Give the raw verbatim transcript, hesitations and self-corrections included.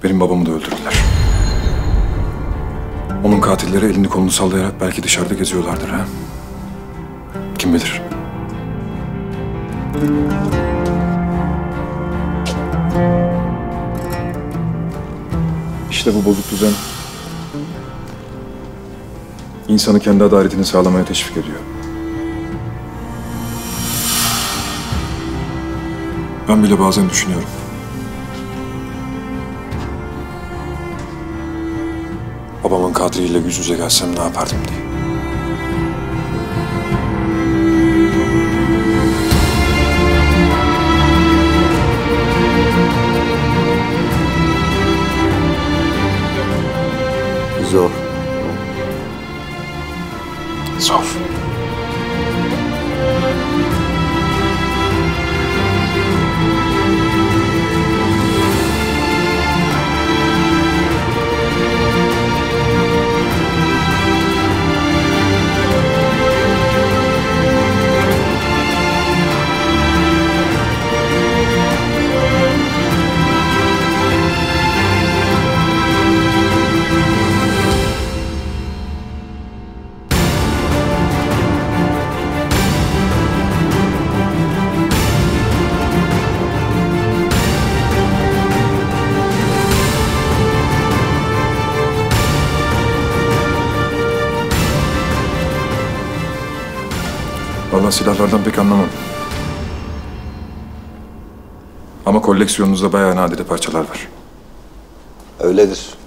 Benim babamı da öldürdüler. Onun katilleri elini kolunu sallayarak belki dışarıda geziyorlardır ha? Kim bilir? İşte bu bozuk düzen insanı kendi adaletini sağlamaya teşvik ediyor. Ben bile bazen düşünüyorum. Babamın katiliyle yüz yüze gelsem ne yapardım diye. Zor. Zor. Vallahi silahlardan pek anlamam. Ama koleksiyonunuzda bayağı nadide parçalar var. Öyledir.